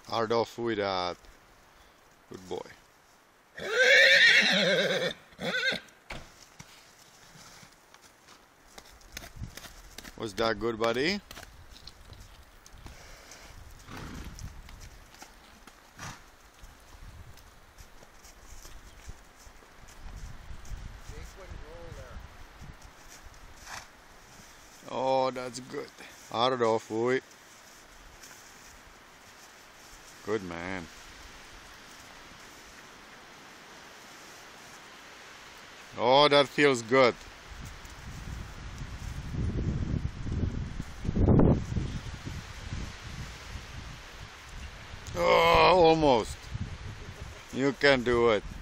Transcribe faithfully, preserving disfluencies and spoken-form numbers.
Hard off with that. Good boy. Was that good, buddy? Oh, that's good. Hard off, boy. Good man. Oh, that feels good. Oh, almost. You can do it.